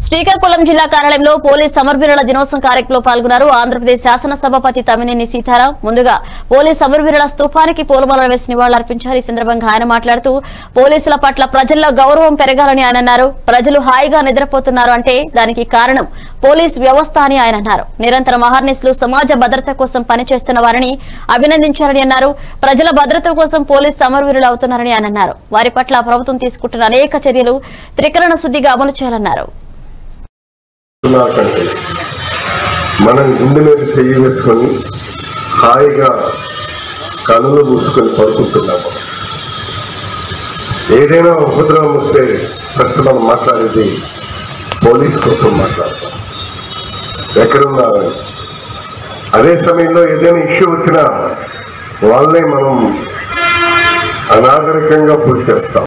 శ్రీకాకుళం జిల్లా కార్యాలయంలో పోలీస్ సమరవీరుల దినోత్సవం కార్యక్రమంలో పాల్గొన్నారు. ఆంధ్రప్రదేశ్ శాసనసభాపతి తమ్మినేని సీతారాం ముందుగా పోలీస్ సమరవీరుల స్తూపానికి పూలమాలలు వేసి నివాళులర్పించారు. ఈ సందర్భంగా ఆయన మాట్లాడుతూ పోలీసుల పట్ల ప్రజల్లో గౌరవం పెరగాలని ఆయన అన్నారు. ప్రజలు హాయిగా నిద్రపోతున్నారు అంటే దానికి కారణం పోలీస్ వ్యవస్థ అని ఆయన అన్నారు. నిరంతరం అహర్నిశలు సమాజ భద్రత కోసం పనిచేస్తున్న వారిని అభినందించారని అన్నారు. ప్రజల భద్రత కోసం పోలీస్ సమరవీరులు అవుతున్నారని ఆయన అన్నారు. వారి పట్ల ప్రభుత్వం తీసుకుంటున్న అనేక చర్యలు త్రికరణ శుద్ధిగా అమలు చేయాలన్నారు. మనం గుండె మీద చెయ్యి వేసుకొని హాయిగా కనులు మూసుకొని పడుకుంటున్నాము. ఏదైనా ఉపద్రవం వస్తే ఫస్ట్ మనం మాట్లాడేది పోలీస్ కోసం మాట్లాడతాం, ఎక్కడున్నారని. అదే సమయంలో ఏదైనా ఇష్యూ వచ్చినా వాళ్ళే మనం అనాగరికంగా పూర్తి చేస్తాం.